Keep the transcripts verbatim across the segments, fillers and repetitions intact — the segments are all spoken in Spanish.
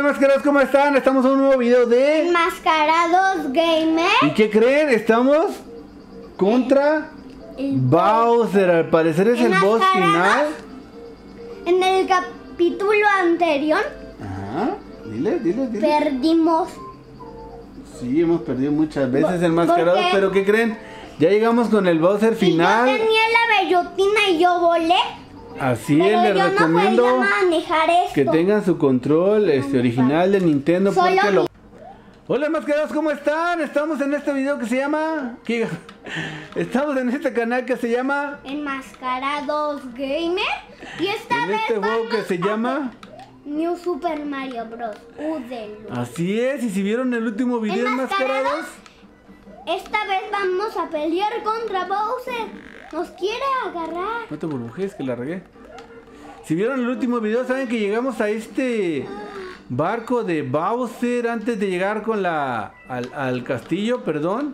enmascarados, ¿cómo están? Estamos en un nuevo video de Enmascarados Gamer. ¿Y qué creen? Estamos contra El Bowser. Al parecer es el boss final. En el capítulo anterior Ajá, dile, dile, dile. perdimos. Sí, hemos perdido muchas veces enmascarados, qué? pero ¿qué creen? Ya llegamos con el Bowser final. Y yo tenía la bellotina y yo volé. Así Pero es, les yo recomiendo no podía manejar esto. que tengan su control este, original de Nintendo. Solo Porque lo... mi- Hola enmascarados, ¿cómo están? Estamos en este video que se llama... ¿Qué? Estamos en este canal que se llama... Enmascarados Gamer. Y esta En vez este juego vamos que se a llama... New Super Mario Bros. U D L. Así es, y si vieron el último video Enmascarados, enmascarados... Esta vez vamos a pelear contra Bowser. Nos quiere agarrar. No te burbujes, que la regué. Si vieron el último video, saben que llegamos a este barco de Bowser antes de llegar con la al, al castillo, perdón,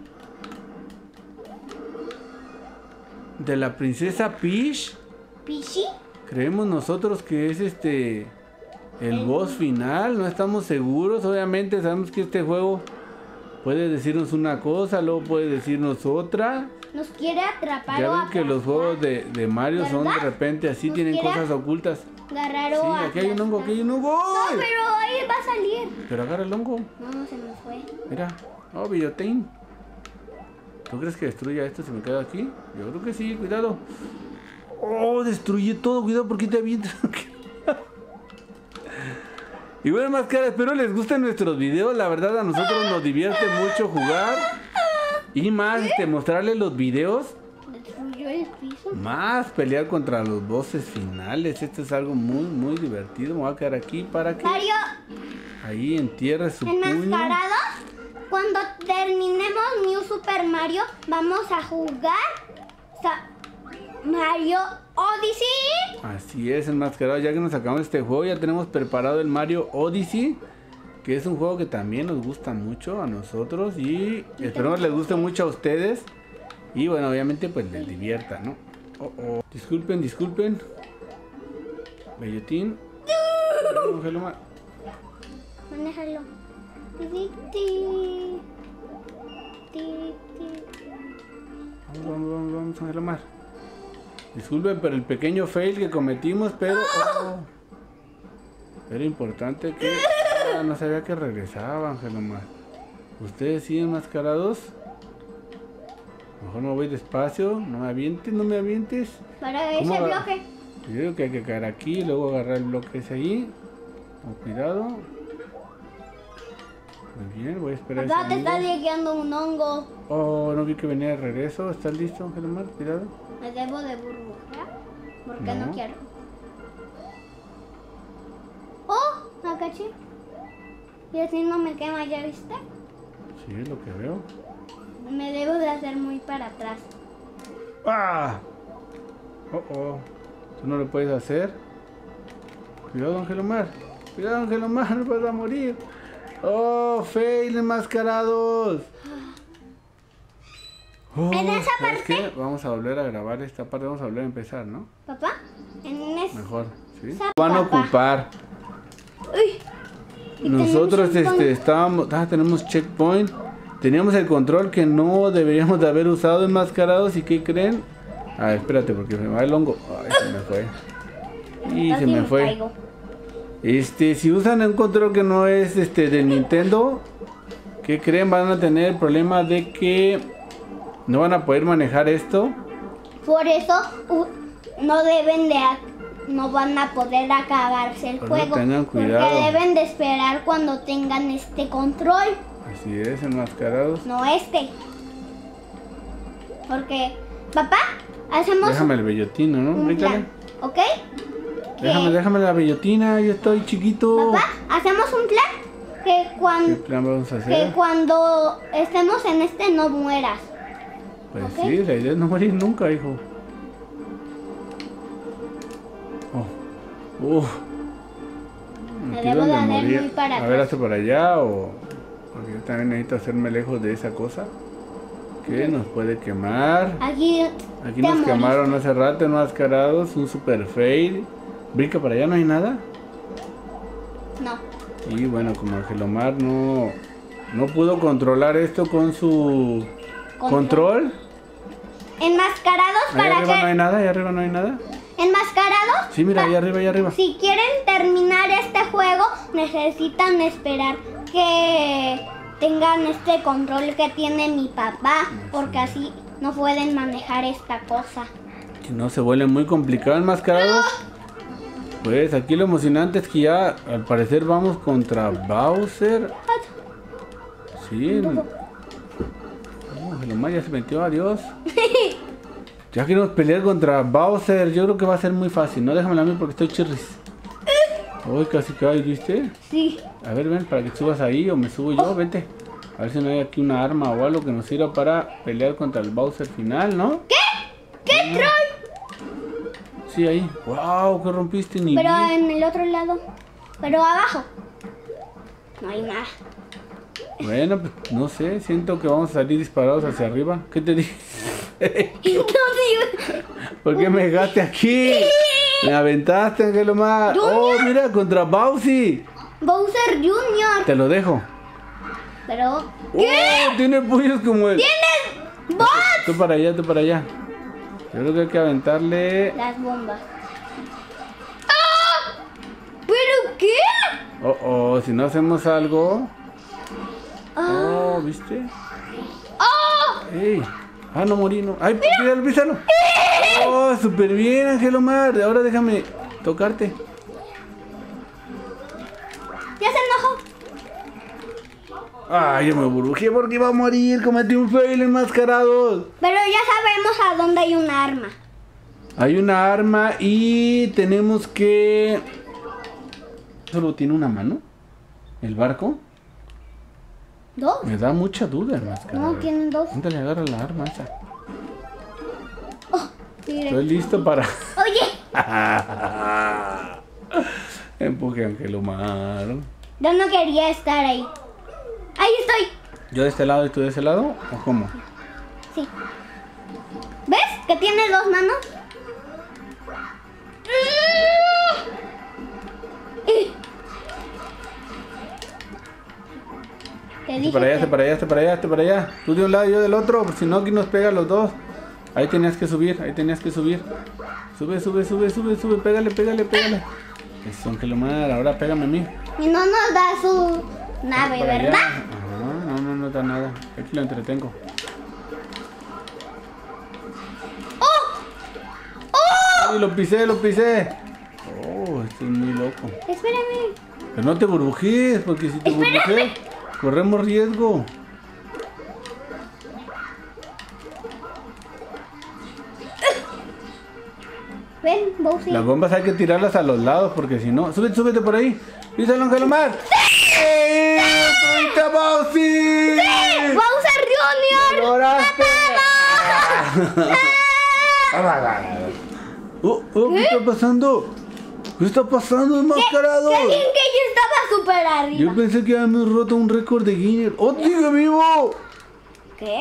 de la princesa Peach. ¿Pichi? Creemos nosotros que es este el boss final, no estamos seguros. Obviamente sabemos que este juego puede decirnos una cosa, luego puede decirnos otra. Nos quiere atrapar Ya o ven que los juegos de, de Mario son de ¿verdad? repente así, Nos tienen quiere cosas ocultas. agarrar Sí, o aquí hay un hongo, aquí hay un hongo. No, pero ahí va a salir. Pero agarra el hongo. No, se nos fue. Mira. Oh, Billotín. ¿Tú crees que destruya esto si me quedo aquí? Yo creo que sí, cuidado. Oh, destruye todo, cuidado porque te avientas. Y bueno, más cara, espero les gusten nuestros videos. La verdad a nosotros nos divierte mucho jugar. Y más este, mostrarles los videos. Destruyó el piso. Más pelear contra los bosses finales. Esto es algo muy, muy divertido. Me voy a quedar aquí para que Mario, ahí entierre su puño. enmascarados. Cuando terminemos New Super Mario, vamos a jugar Sa- Mario Odyssey. Así es, enmascarado. Ya que nos acabamos este juego, ya tenemos preparado el Mario Odyssey, que es un juego que también nos gusta mucho a nosotros y esperemos les guste mucho a ustedes. Y bueno, obviamente pues les divierta, ¿no? Oh, oh. Disculpen, disculpen. Bellotín. Cógelo más. Manéjalo. Ti, ti, ti, ti. Vamos, vamos, vamos, vamos, Ángelo Mar. Disculpen por el pequeño fail que cometimos, pero oh, era importante que... Ah, no sabía que regresaba, Ángelo Mar. ¿Ustedes siguen enmascarados? Mejor me voy despacio. No me avientes, no me avientes. Para ¿Cómo ese va? bloque. Yo creo que hay que caer aquí, luego agarrar el bloque ese ahí. Con cuidado. Muy bien, voy a esperar. Papá, ese te está hongo. llegando un hongo. Oh, no vi que venía de regreso. ¿Estás listo, Ángelo Mar? Cuidado. Me debo de burbujear. Porque no, No. quiero. Oh, acá sí. Y así no me quema, ¿ya viste? Sí, es lo que veo. Me debo de hacer muy para atrás. ¡Ah! Oh, oh. Tú no lo puedes hacer. Cuidado, Ángel Omar. Cuidado, Ángel Omar, no vas a morir. Oh, fail enmascarados. Oh, En esa ¿sabes parte- qué? Vamos a volver a grabar esta parte. Vamos a volver a empezar, ¿no? Papá, en ese... Mejor, ¿sí? Sa- Van a papá. ocupar. Uy. Y Nosotros tenemos un este, ton- estábamos, ah, tenemos checkpoint, teníamos el control que no deberíamos de haber usado enmascarados. ¿Y qué creen? Ah, espérate porque me va el hongo. Ay, se me fue. Y Casi se me fue. caigo. Este, si usan un control que no es este del Nintendo, ¿qué creen? Van a tener el problema de que no van a poder manejar esto. Por eso u- no deben de... ac- No van a poder acabarse el Por eso juego. tengan cuidado. Porque deben de esperar cuando tengan este control. Así es, enmascarados. No este. Porque... Papá, hacemos Déjame el bellotino, ¿no? un Bríncale. plan. ¿Ok? Déjame, déjame la bellotina, yo estoy chiquito. Papá, hacemos un plan que ¿Qué cuando, plan vamos a que hacer? cuando estemos en este no mueras. Pues ¿ok? sí, la idea es no morir nunca, hijo. Oh. Uf. Me Aquí debo de donde hacer moría. muy para A ver, atrás. hace para allá o... Porque yo también necesito hacerme lejos de esa cosa que nos puede quemar. Aquí, Aquí te nos moriste. quemaron hace rato enmascarados, un super fail. Brinca para allá, no hay nada. No. Y bueno, como Angelomar no, no pudo controlar esto con su control. Enmascarados Ahí para arriba que... no hay nada, ahí arriba no hay nada. Enmascarados. Sí, mira, pa- ahí arriba, ahí arriba. Si quieren terminar este juego, necesitan esperar que tengan este control que tiene mi papá, porque así no pueden manejar esta cosa. Que no se vuelven muy complicados enmascarados. Pues aquí lo emocionante es que ya al parecer vamos contra Bowser. Sí. Oh, Angelomar ya se metió, adiós. Ya queremos pelear contra Bowser. Yo creo que va a ser muy fácil. No, déjamela a mí porque estoy chirris. Uy, casi cae, ¿viste? Sí. A ver, ven, para que subas ahí o me subo yo, vete. A ver si no hay aquí una arma o algo que nos sirva para pelear contra el Bowser final, ¿no? ¿Qué? ¿Qué troll? Sí, ahí. Wow, que rompiste ni Pero vi. en el otro lado. Pero abajo. No hay nada. Bueno, pues no sé, siento que vamos a salir disparados hacia arriba. ¿Qué te dije? Entonces, ¿Por qué me dejaste aquí? Me aventaste, Angelomar. Oh, mira, contra Bowser. Bowser junior Te lo dejo. Pero... Oh, tiene puños como el... ¡Tienes bots! Tú para allá, tú para allá. Yo creo que hay que aventarle... Las bombas. ¡Ah! ¿Pero qué? Oh, oh, si no hacemos algo... Ah. Oh, ¿viste? ¡Ah! ¡Ey! Ah, no morí, no. ¡Ay, písalo, písalo! ¡Oh, súper bien, Angelomar! Ahora déjame tocarte. Ya se enojó. Ay, yo me burbujé porque iba a morir. Cometí un fail enmascarados. Pero ya sabemos a dónde hay un arma. Hay una arma y tenemos que... ¿Solo tiene una mano? ¿El barco? ¿Dos? Me da mucha duda, enmascarado. No, tienen dos. ¿Dónde le agarra la arma esa? Oh, mire. Estoy listo para... Oye, Empuje, Angelomar. yo no quería estar ahí. Ahí estoy. ¿Yo de este lado y tú de ese lado? ¿O cómo? Sí. ¿Ves que tiene dos manos? Te Este dije para allá, que- este para allá, este para allá, este para allá. Tú de un lado y yo del otro, porque si no aquí nos pega los dos. Ahí tenías que subir, ahí tenías que subir. Sube, sube, sube, sube, sube, pégale, pégale, pégale. Eso, Angelomar, ahora pégame a mí. Y no nos da su nave, Para allá. ¿verdad? Ajá, no, no, no da nada. Aquí lo entretengo. ¡Oh! ¡Oh! ¡Ay, lo pisé, lo pisé! Oh, esto es muy loco. Espérame. Pero no te burbujes, porque si te burbujes, corremos riesgo. Ven, Bowser. Las bombas hay que tirarlas a los lados, porque si no... Súbete, súbete por ahí. ¡Písalo, Angelomar! ¡Eh! ¡Subiste a Bowser! ¡Bowser Junior! ¡Lograste! Oh, oh, ¿qué está pasando? ¿Qué está pasando, enmascarado? ¡Qué bien que yo estaba súper arriba! Yo pensé que habíamos roto un récord de Guinness. ¡Oh, sigue vivo! ¿Qué?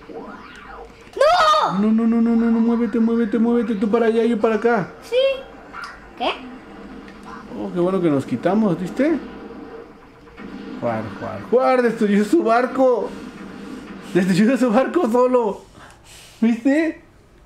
¡No! No, no, no, no, no, no, muévete, muévete, muévete. Tú para allá, yo para acá. Sí. ¿Qué? Oh, qué bueno que nos quitamos, ¿viste? Juar, Juar, Juar, destruyó su barco. Destruyó su barco solo. ¿Viste?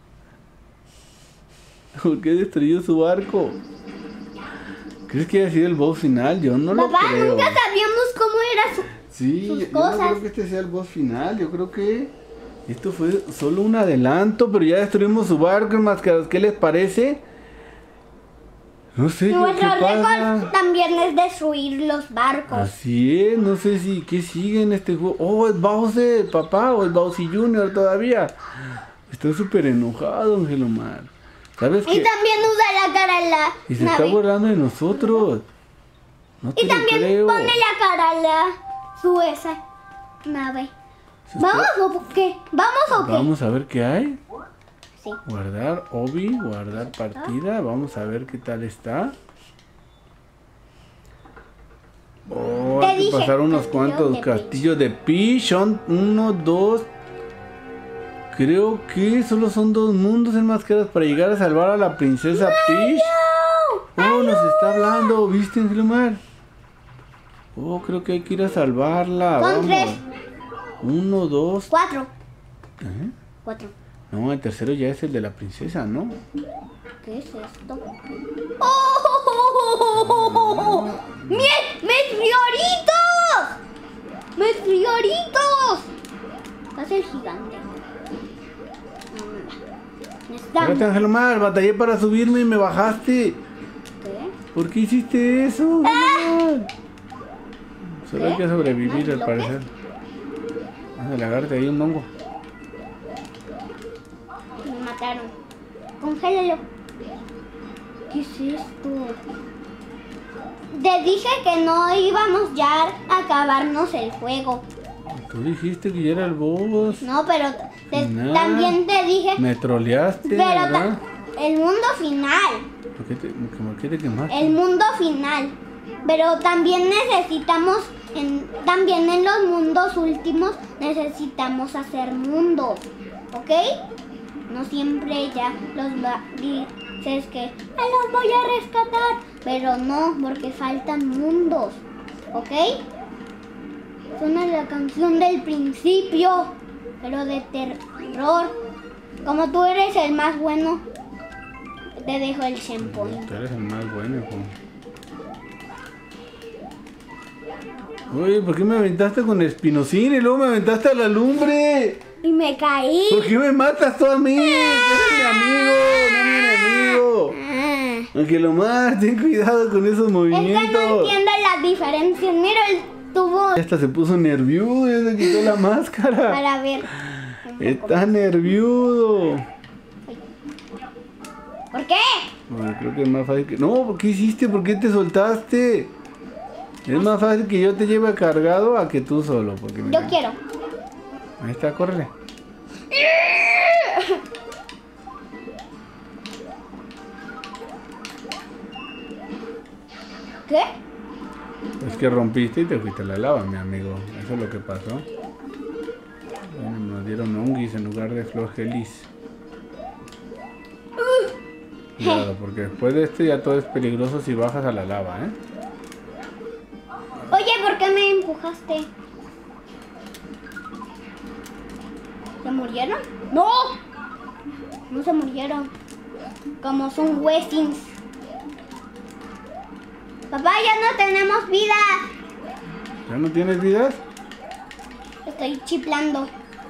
¿Por qué destruyó su barco? ¿Crees que haya sido el boss final? Yo no lo Papá, creo. nunca sabíamos cómo era su... Sí, sus yo no cosas. creo que este sea el boss final. Yo creo que esto fue solo un adelanto, pero ya destruimos su barco, enmascarados. ¿Qué les parece? No sé qué, Nuestro qué pasa. récord también es destruir los barcos. Así es, no sé si qué sigue en este juego. Oh, es Bowser, papá, o es Bowser junior todavía. Estoy súper enojado, Angelomar. ¿Sabes Y qué? también usa la cara en la Y se nave. está burlando de nosotros. No te Y lo también creo. pone la cara en la su esa nave. Se ¿Vamos está- o qué? ¿Vamos o qué? Vamos a ver qué hay. Sí. Guardar Obi, guardar partida. Vamos a ver qué tal está. Oh, Te hay que dije, pasar unos castillo cuantos de castillos de Peach. Son uno, dos. Creo que solo son dos mundos enmascarados para llegar a salvar a la princesa Peach. Oh, nos está hablando, ¿viste, Angelomar? Oh, creo que hay que ir a salvarla. Son Vamos. tres. Uno, dos. Cuatro. ¿Eh? Cuatro. No, el tercero ya es el de la princesa, ¿no? ¿Qué es esto? ¡Oh! ¡Mis, mis frioritos! ¡Mis frioritos! Es el gigante. Espérate, Ángel Omar, batallé para subirme y me bajaste. ¿Qué? ¿Por qué hiciste eso? ¡Ah! Solo hay que sobrevivir, al ¿Más parecer. Ángel, agárrate ahí un hongo. Me mataron. Congélalo. ¿Qué es esto? Te dije que no íbamos ya a acabarnos el juego. Tú dijiste que ya era el boss. No, pero te- Nah. también te dije. Me troleaste, Pero ta- ¿verdad? el mundo final. ¿Por qué te, por qué te quemaste? El mundo final. Pero también necesitamos, en, también en los mundos últimos, necesitamos hacer mundos. ¿Ok? No siempre ya los va, dices que "Ah, los voy a rescatar". Pero no, porque faltan mundos. ¿Ok? Suena la canción del principio, pero de terror. Como tú eres el más bueno, te dejo el shampoo. Tú eres el más bueno, hijo. Oye, ¿por qué me aventaste con espinosín y luego me aventaste a la lumbre? Y me caí. ¿Por qué me matas tú a mí? Eres mi amigo, no mi enemigo. Ah. Ángel Omar, ten cuidado con esos Es que no movimientos. entiendo las diferencias. Mira el tubo Hasta se puso nervioso, ya se quitó la máscara. para ver. Está nervioso. ¿Por qué? Bueno, creo que es más fácil que... No, ¿por qué hiciste? ¿Por qué te soltaste? Es más fácil que yo te lleve cargado a que tú solo. Porque Yo mira. quiero. Ahí está, córrele. ¿Qué? Es que rompiste y te fuiste a la lava, mi amigo. Eso es lo que pasó. Bueno, nos dieron honguis en lugar de flor gelis. Cuidado, porque después de este ya todo es peligroso si bajas a la lava, ¿eh? Oye, ¿por qué me empujaste? ¿Se murieron? ¡No! No se murieron. Como son huesins. Papá, ya no tenemos vida. ¿Ya no tienes vidas? Estoy chiplando.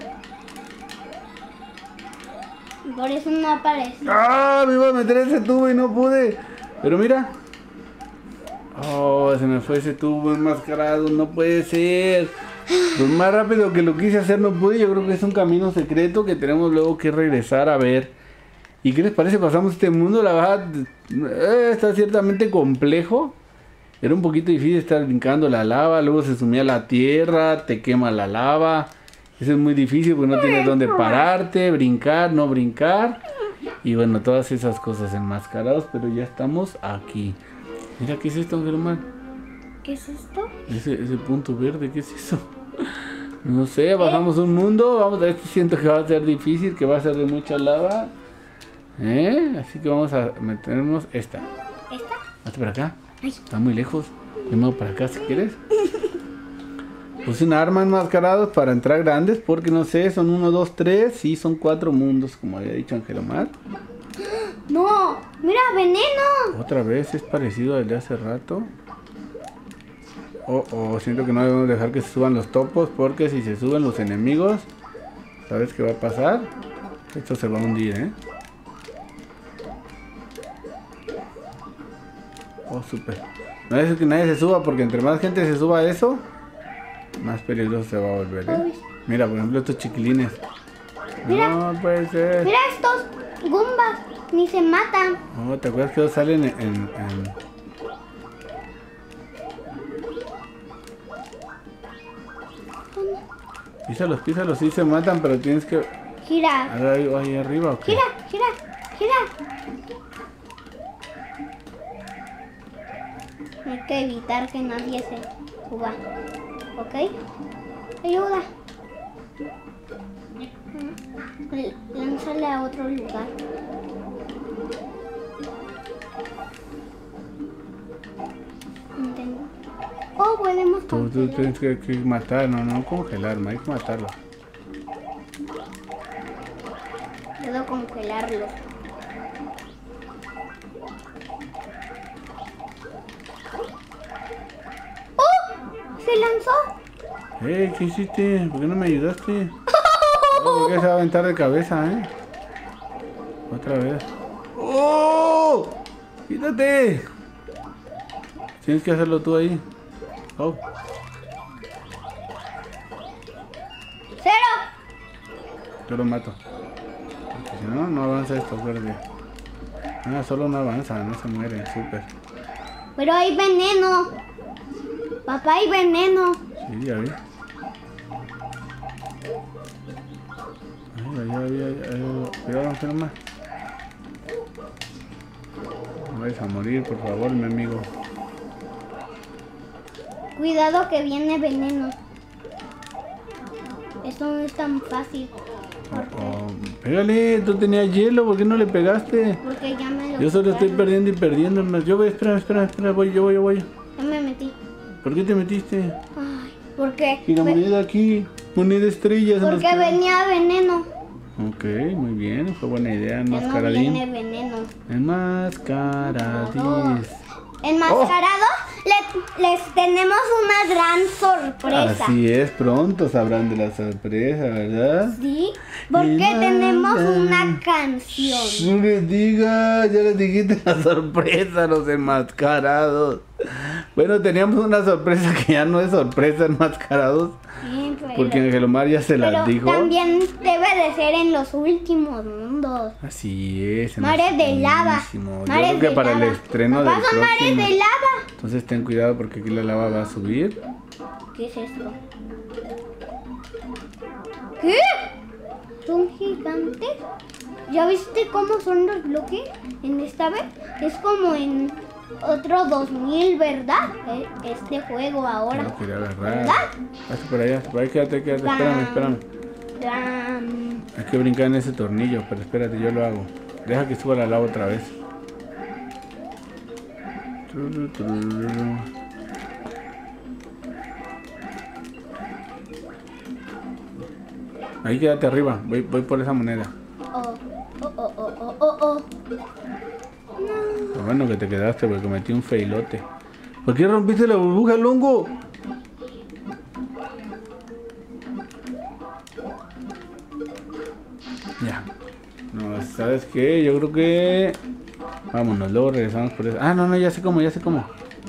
Y por eso no aparece. ¡Ah! Me iba a meter ese tubo y no pude. Pero mira. Oh, se me fue ese tubo enmascarado. No puede ser. Pues más rápido que lo quise hacer no pude. Yo creo que es un camino secreto que tenemos luego que regresar a ver. ¿Y qué les parece? Pasamos este mundo. La verdad, eh, está ciertamente complejo. Era un poquito difícil estar brincando la lava. Luego se sumía a la tierra. Te quema la lava. Eso es muy difícil porque no tienes dónde pararte, brincar, no brincar. Y bueno, todas esas cosas enmascarados, pero ya estamos aquí. Mira, ¿qué es esto, Ángel Omar? ¿Qué es esto? Ese, ese punto verde, ¿qué es eso? No sé, bajamos un mundo. Vamos a ver si siento que va a ser difícil, que va a ser de mucha lava. ¿Eh? Así que vamos a meternos esta. ¿Esta? Hazte para acá. Ay. Está muy lejos. Yo me voy para acá si quieres. Puse una arma enmascarados para entrar grandes porque no sé, son uno, dos, tres, sí, son cuatro mundos, como había dicho Ángel Omar. No, mira, veneno. Otra vez es parecido al de hace rato. Oh, oh, siento que no debemos dejar que se suban los topos porque si se suben los enemigos, ¿sabes qué va a pasar? Esto se va a hundir, ¿eh? Oh, súper. No es que nadie se suba porque entre más gente se suba a eso, más peligroso se va a volver, ¿eh? Mira, por ejemplo, estos chiquilines. Mira. No puede ser. Mira estos gumbas, ni se matan. Oh, ¿te acuerdas que ellos salen en... en, en... Písalos, písalos, sí se matan, pero tienes que... Gira, Ahí, ahí arriba, ¿o qué? gira, gira, gira. Hay que evitar que nadie se suba. ¿Ok? Ayuda. L- Lánzale a otro lugar. Intenta. Oh, podemos Tú, tú congelar. tienes que, que matarlo, no congelar, no hay que matarlo. Puedo congelarlo. ¡Oh! ¡Se lanzó! Eh, ¿qué hiciste? ¿Por qué no me ayudaste? Oh, ¿por qué se va a aventar de cabeza, eh? Otra vez. ¡Oh! ¡Quítate! Tienes que hacerlo tú ahí. Oh. ¡Cero! Yo lo mato. Porque si no, no avanza esto, verde. Ah, solo no avanza, no se muere, súper. Pero hay veneno. Papá, hay veneno. Sí, ya vi. Ay, ay, ay, ay, ay. Cuidado, no más. No vayas a morir, por favor, mi amigo. Cuidado que viene veneno. Esto no es tan fácil. Oh, oh. Pégale, tú tenías hielo, ¿por qué no le pegaste? Porque ya me lo Yo solo estoy quitaron. perdiendo y perdiendo más. Yo voy, espera, espera, espera, voy, yo voy, yo voy. Ya me metí. ¿Por qué te metiste? Ay, ¿por qué? Y la Ve- moneda aquí, moneda estrella. se nos Porque quedó. venía veneno. Ok, muy bien, fue buena idea, Ya no enmascaradín. viene veneno. Enmascaradís. Enmascarados, le- les tenemos una gran sorpresa. Así es, pronto sabrán de la sorpresa, ¿verdad? ¿Sí? Porque Nada. tenemos una canción. No les digas, ya les dijiste la sorpresa, los enmascarados. Bueno, teníamos una sorpresa que ya no es sorpresa, enmascarados. Sí, pero, Porque Angelomar ya se las pero dijo. también debe de ser en los últimos mundos. Así es. en Mares los de lava. últimos. Yo Mares creo que de para lava. el estreno Papá, del son mares próximo. de lava. Entonces ten cuidado porque aquí la lava va a subir. ¿Qué es esto? ¿Qué? ¿Son gigantes? ¿Ya viste cómo son los bloques en esta vez? Es como en otro dos mil, ¿verdad? Eh, Este juego Yo ahora. lo quería agarrar. ¿Verdad? Hazte por allá, por ahí quédate, quédate. Bam. Espérame, espérame. Bam. Hay que brincar en ese tornillo, pero espérate, yo lo hago. Deja que suba la lava otra vez. Tururu, tururu. Ahí quédate arriba, voy, voy por esa moneda. Oh, oh, oh, oh, oh, oh, oh. Lo bueno que te quedaste porque cometí un feilote. ¿Por qué rompiste la burbuja, Longo? Ya. No, ¿sabes qué? Yo creo que... Vámonos, luego regresamos por eso. Ah, no, no, ya sé cómo, ya sé cómo.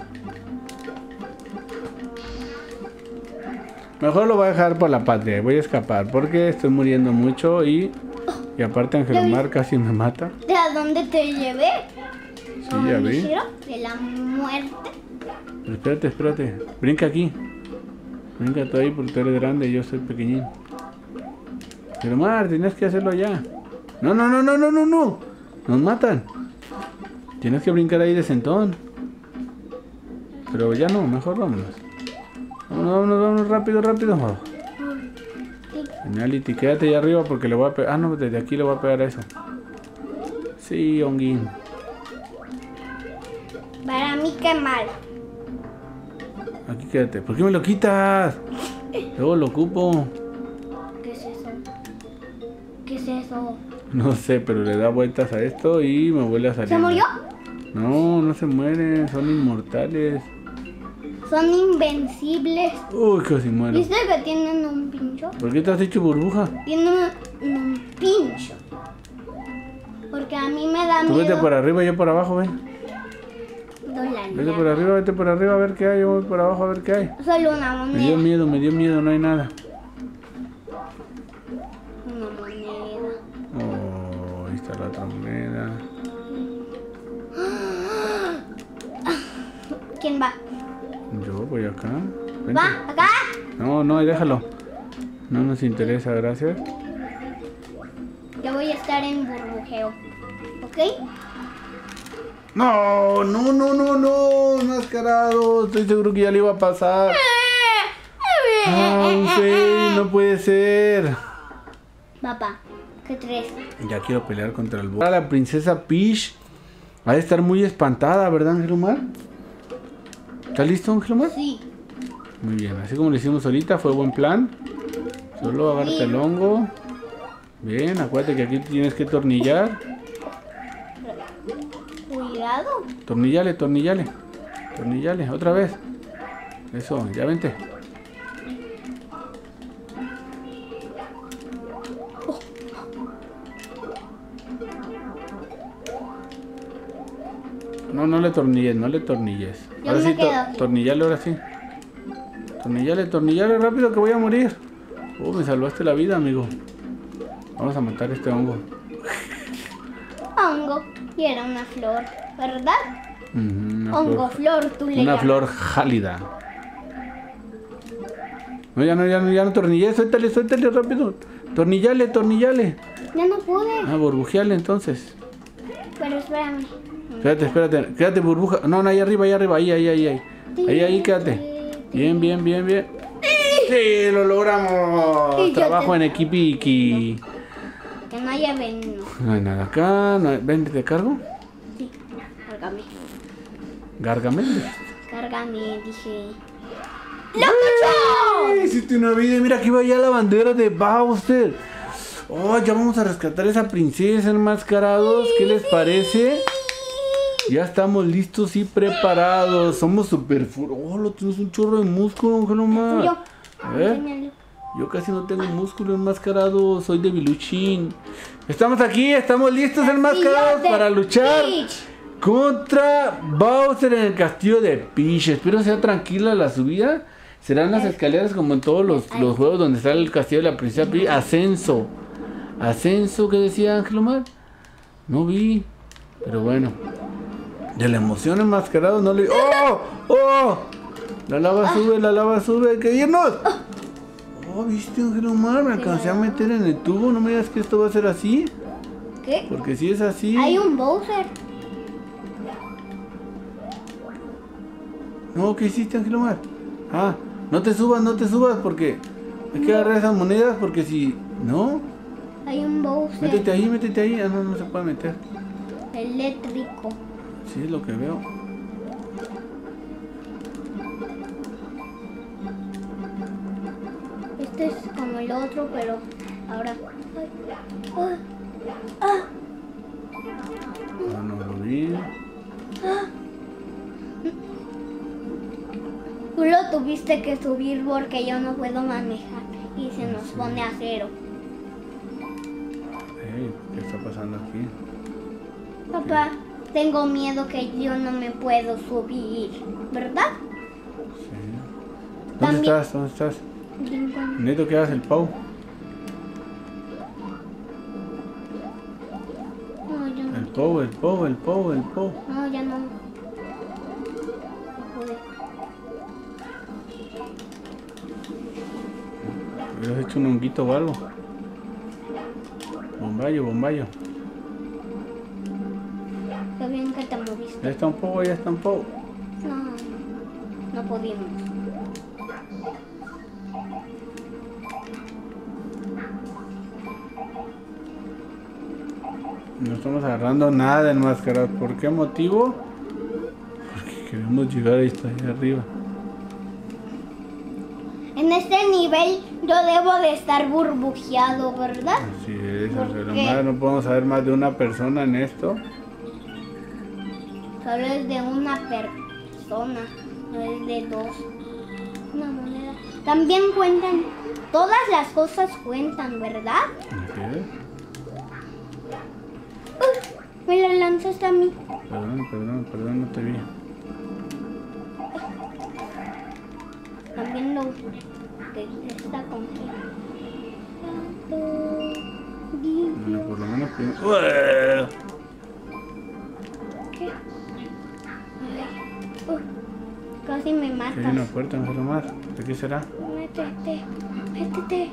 Mejor lo voy a dejar por la patria. Voy a escapar porque estoy muriendo mucho y... Y aparte Angelomar casi me mata. ¿De a dónde te llevé? Sí, ¿Cómo ya me vi. hicieron? De la muerte. Pero espérate, espérate. Brinca aquí. Brinca tú ahí porque tú eres grande y yo soy pequeñín. Pero Mar, tienes que hacerlo ya. No, no, no, no, no, no, no. Nos matan. Tienes que brincar ahí de sentón. Pero ya no, mejor vámonos. Vámonos, vámonos, vámonos, rápido, rápido. Geniality, quédate ahí arriba porque le voy a pegar. Ah, no, desde aquí le voy a pegar a eso. Sí, Onguín. Para mí qué mal. Aquí quédate. ¿Por qué me lo quitas? Luego lo ocupo. ¿Qué es eso? ¿Qué es eso? No sé, pero le da vueltas a esto y me vuelve a salir. ¿Se murió? No, no se mueren, son inmortales. Son invencibles. Uy, casi muero. ¿Viste que tienen un pincho? ¿Por qué te has hecho burbuja? Tienen un, un pincho. Porque a mí me da Tú vete miedo. por arriba y yo por abajo, ven. Dólar. Vete por arriba, vete por arriba a ver qué hay, yo voy por abajo a ver qué hay. Solo una Me dio moneda. miedo, me dio miedo, no hay nada. Una moneda. Oh, ahí está la otra moneda. ¿Quién va? Yo voy acá. Vente. ¿Va? ¿Acá? No, no, déjalo. No nos interesa, gracias. Yo voy a estar en burbujeo. ¿Ok? No, no, no, no, no, mascarado. Estoy seguro que ya le iba a pasar. Ah, un fail, no puede ser. Papá, ¿qué tres? Ya quiero pelear contra el boss. La princesa Peach va a estar muy espantada, ¿verdad, Angelomar? ¿Está listo, Angelomar? Sí. Muy bien, así como lo hicimos ahorita, fue buen plan. Solo agárrate el hongo. Bien, acuérdate que aquí tienes que tornillar. Cuidado. Tornillale, tornillale. Tornillale, otra vez. Eso, ya vente. No, no le tornilles, no le tornilles. Yo Ahora me sí, to quedo. tornillale, ahora sí. Tornillale, tornillale rápido que voy a morir. Oh, me salvaste la vida, amigo. Vamos a matar este hongo. Hongo. Y era una flor, ¿verdad? Uh -huh, una Hongo, flor, flor, tú le una llamas. flor jálida. No, ya no, ya no, ya no tornillé. Suéltale, suéltale rápido. Tornillale, tornillale. Ya no pude. Ah, burbujeale entonces. Pero espérame. Espérate, espérate. Quédate, burbuja. No, no, ahí arriba, ahí arriba. Ahí, ahí, ahí, ahí. Ahí, ahí, quédate. Bien, bien, bien, bien. ¡Sí, lo logramos! Y yo Trabajo te- en equipiqui. Que no haya veneno. No hay nada acá. No hay... Ven, ¿te cargo? Sí, cárgame. Gárgame. Cárgame, dije. ¡Locochón! Hiciste una vida. Mira, aquí va ya la bandera de Bowser. Oh, ya vamos a rescatar a esa princesa enmascarados. ¿Qué les parece? Ya estamos listos y preparados. Somos super fur... Oh, lo tienes un chorro de músculo, Ángelo Mar. Yo. ¿Eh? Enséñale. Yo casi no tengo músculo enmascarado. Soy debiluchín. Estamos aquí, estamos listos enmascarados de para luchar Peach. contra Bowser en el castillo de Peach. Espero sea tranquila la subida. Serán las escaleras como en todos los, los juegos donde está el castillo de la princesa Peach. Ascenso. Ascenso, ¿qué decía Ángelo Mar? No vi. Pero bueno. De la emoción enmascarado no le... ¡Oh! ¡Oh! La lava sube, la lava sube. ¡Hay que irnos! Oh, ¿viste, Ángelo Mar? Me alcancé a meter en el tubo. No me digas que esto va a ser así. ¿Qué? Porque si es así... Hay un Bowser. No, ¿qué hiciste, Ángelo Mar? Ah, no te subas, no te subas porque... Hay que agarrar esas monedas porque si... No, Hay un Bowser. métete ahí, métete ahí. Ah, no, no se puede meter. Eléctrico. Sí, es lo que veo. Este es como el otro, pero ahora. Ay, ah, ah, Ah, no lo vi. Tú lo tuviste que subir porque yo no puedo manejar y se nos pone a cero. Ey, ¿qué está pasando aquí? Papá, tengo miedo que yo no me puedo subir, ¿verdad? Sí. ¿Dónde También- estás? ¿Dónde estás? Necesito que hagas el pau. No, yo no. El pau, el pau, el pau, el pau. No, ya no. No pude. ¿Hubieras hecho un honguito o algo? Bombayo, bombayo. Qué bien que te moviste. Ya está un poco, ya está un poco. No, no pudimos. No estamos agarrando nada de enmascarado. ¿Por qué motivo? Porque queremos llegar ahí hasta allá arriba. En este nivel yo debo de estar burbujeado, ¿verdad? Así es, ¿Por Ángelo qué? Mar, no podemos saber más de una persona en esto. Solo es de una persona, no es de dos. Una moneda. También cuentan, todas las cosas cuentan, ¿verdad? Así es. Uh, me la lanzaste a mí. Perdón, perdón, perdón, no te vi. También lo que está congelado. Bueno, por lo menos... que- ¡Ué! ¿Qué? Ay, uh, casi me Hay una matas. puerta, Ángelo Mar. ¿De qué será? Métete, métete.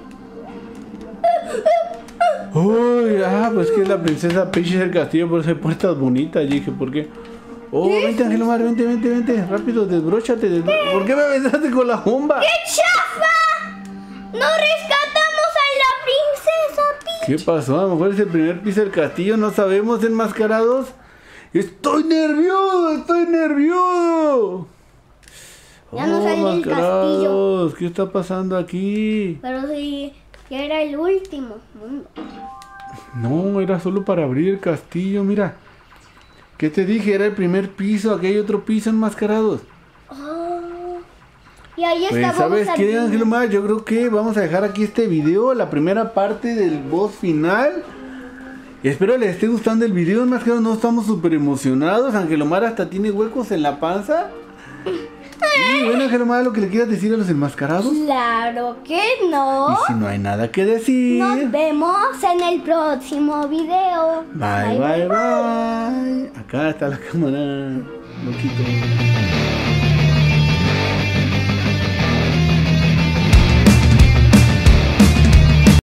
Uy, ah, pues que es la princesa Peach del castillo, por eso hay puertas bonitas. Y dije, ¿por qué? Oh, vente, Ángelo Mar, vente, vente, vente. Rápido, desbróchate. desbro- ¿Por qué me besaste con la bomba? ¡Qué chafa! ¡No rescatamos a la princesa Peach! ¿Qué pasó? A lo mejor es el primer piso del castillo, no sabemos, enmascarados. ¡Estoy nervioso! ¡Estoy nervioso! Ya no sale el castillo. Enmascarados, ¿qué está pasando aquí? Pero sí, ya era el último mundo. No, era solo para abrir el castillo, mira. ¿Qué te dije? Era el primer piso, aquí hay otro piso, enmascarados. Oh. Y ahí Pues, está ¿sabes Bob qué, Sardina. Ángel Omar? Yo creo que vamos a dejar aquí este video, la primera parte del boss final. Y espero les esté gustando el video, enmascarados. No estamos súper emocionados. Ángel Omar hasta tiene huecos en la panza. Y bueno, Ángel Omar, lo que le quieras decir a los enmascarados. Claro que no. Y si no hay nada que decir. Nos vemos en el próximo video. Bye, bye, bye. Acá está la cámara. Loquito.